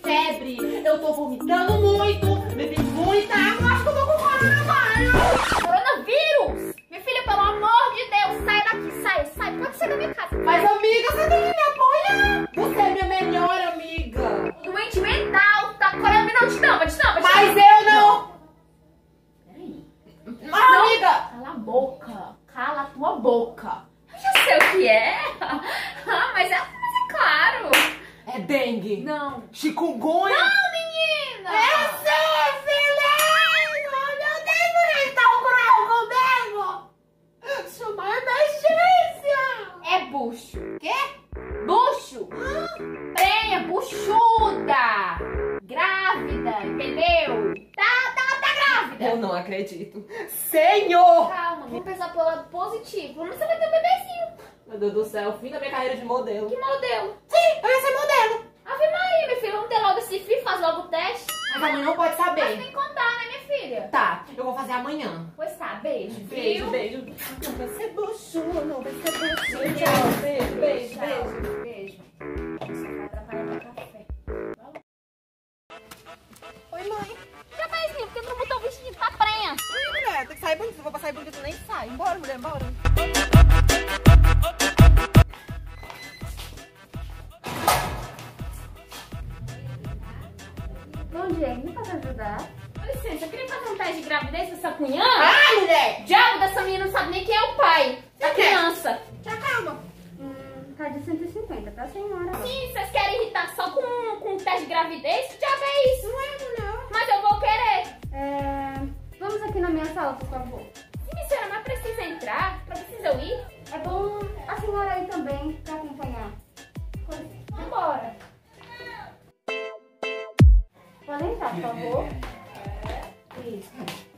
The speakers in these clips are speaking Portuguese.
febre, eu tô vomitando muito, bebi muita água, acho que eu tô com coronavírus. Coronavírus? Minha filha, pelo amor de Deus, sai daqui, sai, pode sair da minha casa. Mas amiga, você tem que me apoiar. Você é minha melhor amiga. Doente mental, tá coronavírus, não, te tampa. Mas eu não. Peraí. Mas Não. amiga. Cala a boca, cala a tua boca. Eu já sei o que é. Mas é claro. É dengue. Não. Chikungunya. Não, menina. É sífilis. Meu Deus, por que tá um comigo? Chamar emergência. É bucho. Quê? Bucho. Prenha, buchuda. Grávida, entendeu? Tá grávida. Eu não acredito. Senhor. Calma, vamos pensar pelo lado positivo. Você vai ter um bebezinho. Meu Deus do céu, fim da minha carreira de modelo. Que modelo? Sim, eu ia ser modelo. Ave Maria, minha filha, vamos ter logo esse filho, faz logo o teste. Mas a mãe não pode Mas saber. tem que contar, né, minha filha? Tá, eu vou fazer amanhã. Pois tá, beijo. Beijo, viu? beijo. Não vai ser bucho, não vai ser bucho. Beijo, Tchau, beijo, beijo, Tchau, beijo. beijo. Você vai atrapalhar meu café. Oi, mãe. Já faz isso, porque tu não botou o vestido pra prenha. Oi, mulher, tem que sair bonito. Se eu vou pra sair bonito, tu nem sai. Bora, mulher, bora. Bom dia, me pode ajudar? Com licença, eu queria fazer um teste de gravidez com essa cunhã. Ai, mulher. Diabo dessa menina não sabe nem quem é o pai da criança. Já calma. Tá de 150, tá, senhora? Sim, vocês querem irritar só com um teste de gravidez? Que diabo é isso? Não é, mulher. Mas eu vou querer. Vamos aqui na minha sala, por favor. Sim, minha senhora, mas precisa entrar? Precisa eu ir? É bom a senhora ir também pra acompanhar. Vambora. Pode entrar, por favor. Isso.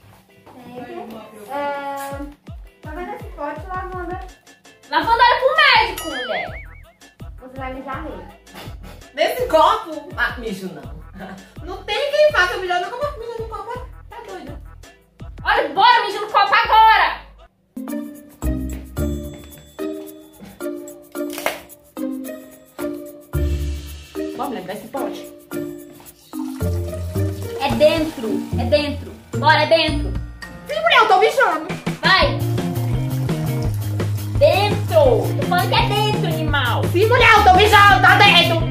Tá vendo esse pote, lavanda? Lavando ela pro médico, mulher. Você vai mijar nele. Nesse copo? Ah, mijo não. Não tem quem faça mijar no copo. Mijo no copo. Tá doido. Olha, bora mijar no copo agora. Vamos lembrar esse pote. É dentro. Bora, é dentro. Sim, mulher, eu tô mijando. Vai. Dentro. Tô falando que é dentro, animal. Sim, mulher, eu tô mijando. Tá dentro.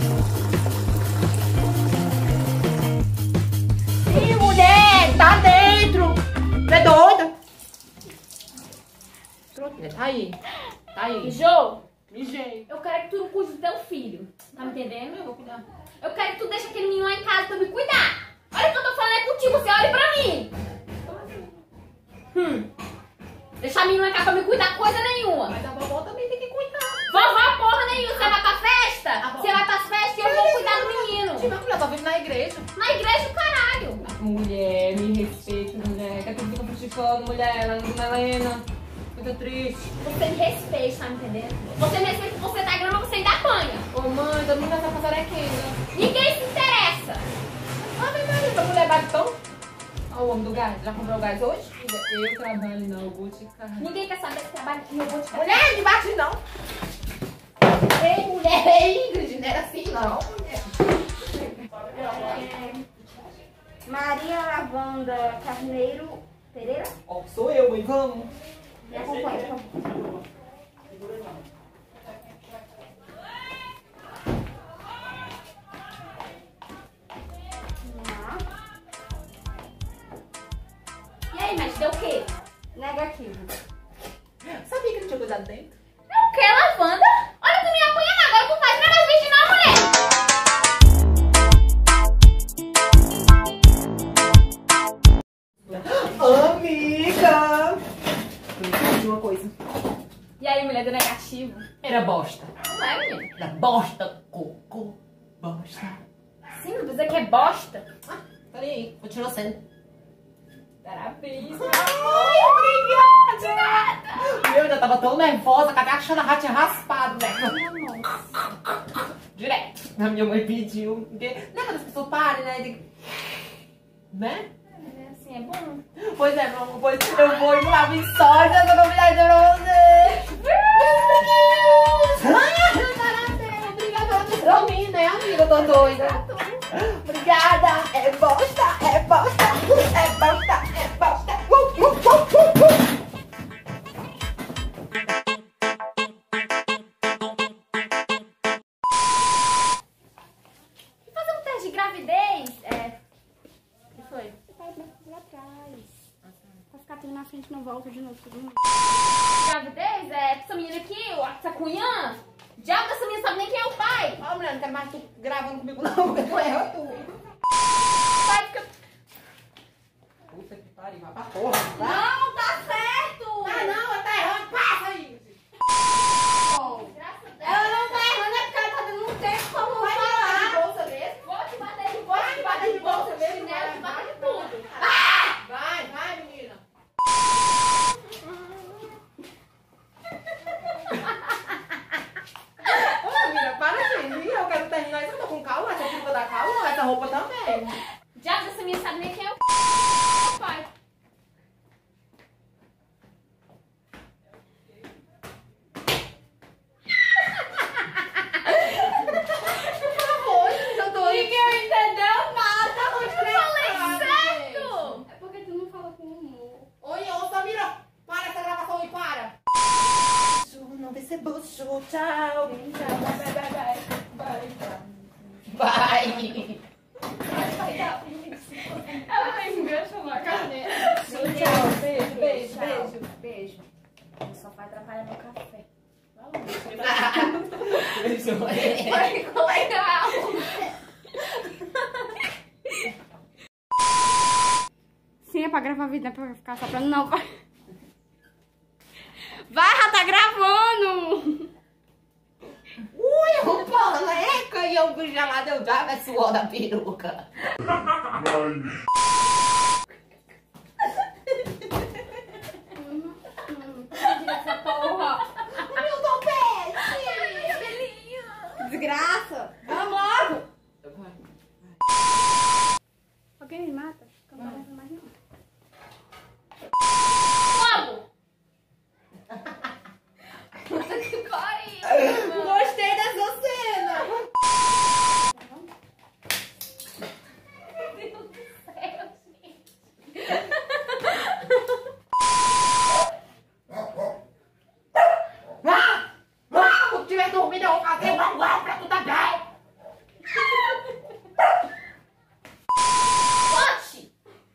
Sim, mulher, tá dentro. Você é doida? Pronto, mulher, tá aí. Tá aí. Mijou? Mijei. Eu quero que tu não cuide do teu filho. Tá me entendendo? Eu vou cuidar. Eu quero que tu deixe aquele menino lá em casa pra me cuidar. Olha o que eu tô falando é contigo, você olha pra mim. Deixar a menina em casa pra me cuidar coisa nenhuma. Mas a vovó também tem que cuidar. Vovó porra nenhuma, você vai pra festa? Avó. Você vai pras festas e eu vou cuidar do menino. Sim, mas mulher, tá vindo na igreja. Na igreja, o caralho. Mulher, me respeita, mulher. Que tu fica criticando, mulher, Ana Helena. Fica triste. Você me respeita, tá me entendendo? Você me respeita, você tá grama, você ainda apanha. Ô mãe, todo mundo nessa passarequinha. Ninguém se interessa. Ave Maria, essa mulher bate tão... Olha o homem do gás. Já comprou gás hoje? Eu trabalho na Boticário. Ninguém quer saber que trabalha no meu boticário. Mulher, não bate não. Ei, mulher, ei, Ingrid, não era assim não, mulher. Maria Lavanda Carneiro Pereira. Ó, sou eu, mãe, vamos. Me acompanha, por favor. E aí, mas deu o quê? Negativo. Sabia que não tinha coisa dentro? É o quê, lavanda? Olha, tu me apanhando agora, tu faz pra mais vídeo não, mulher. Amiga! Eu entendi uma coisa. E aí, mulher, deu negativo? Era bosta. Não é, menina? Era bosta, cocô, bosta. Sim, não dizer que é bosta. Ah, peraí, continua sendo. Parabéns. Ai, obrigada! Eu já tava tão nervosa que até achando a racha tinha raspado, né? Direto. A minha mãe pediu. Porque, né, quando as pessoas parem, né? Né? Assim, é bom. Pois é, meu amor, pois eu vou ir lá me sorte, eu tô convidada pra você. Parabéns, obrigada por mim, né, amiga? Eu tô doida. bosta, é bosta, é bosta. E fazer um teste de gravidez? O que foi? Vai pra trás. Pra ficar tudo na frente, não volta de novo. Tudo mundo. Gravidez? Essa menina aqui, essa cunhã, diabo dessa menina sabe nem quem é o pai. Ó, mulher, não quero mais tu gravando comigo não, porque tu erra tu. O pai fica... Puta que pariu, vai pra porra. Vai. Não, tá certo! Ah, não, tá errando, passa aí. Graças a Deus. Ela não tá errando, é porque ela tá dando um tempo como Vai falar. bater de bolsa mesmo? Vou te bater de Vai te bater de bolsa mesmo? chinelo, te bater de tudo. Vai, menina. Ô, menina, para de rir. Eu quero terminar isso. Eu tô com calma. Essa roupa da calma, essa roupa também. Diabo dessa menina sabe nem quem é o pai. Eu tô Ninguém entendeu nada. Eu falei certo. É porque tu não fala com humor. Oi, ô Samira, para essa gravação e para. Não vai ser bucho, tchau. Vai. Ela vai enganchar na caneta. Tchau, beijo, beijo, Tchau. beijo. Beijo. Só vai atrapalhar meu café. Ficou legal. Sim, é pra gravar vídeo, não é pra ficar soprando, não. Vai, já tá gravando! Ui, roupa leca e eu gelado, eu dava suor da peruca. Essa porra! Meu topete! Desgraça! Vamos logo! Alguém me mata? Eu não vou mais não. Vamos. Puta que pariu. Gostei dessa cena! Meu Deus do céu, gente. Se tiver dormindo, eu vou fazer uma pra tu também! Pote.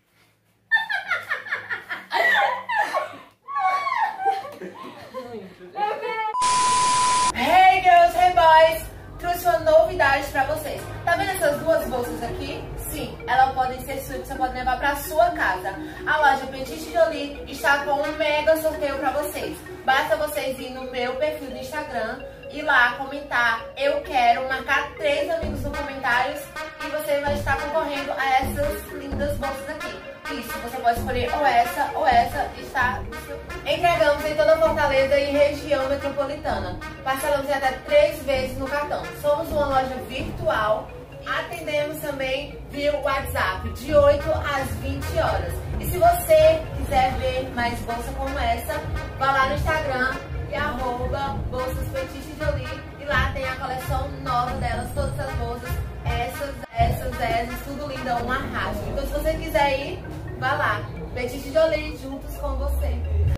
Hey girls, hey boys! Trouxe uma novidade pra vocês. Tá vendo essas duas bolsas aqui? Sim, elas podem ser suas, você pode levar pra sua casa. A loja Petit Jolie está com um mega sorteio pra vocês. Basta vocês ir no meu perfil do Instagram e lá comentar eu quero, marcar 3 amigos nos comentários e você vai estar concorrendo a essas lindas bolsas aqui. Isso, você pode escolher ou essa, está... Entregamos em toda Fortaleza e região metropolitana. Parcelamos em até 3 vezes no cartão. Somos uma loja virtual. Atendemos também via WhatsApp de 8 às 20 horas. E se você quiser ver mais bolsa como essa, vá lá no Instagram e @bolsas Petit Jolie. E lá tem a coleção nova delas, todas as bolsas, essas, tudo linda, um arraso. Então se você quiser ir, vá lá. Petit Jolie, juntos com você.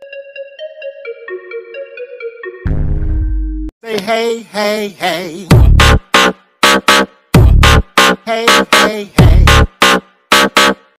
Say hey, hey, hey. Hey, hey, hey.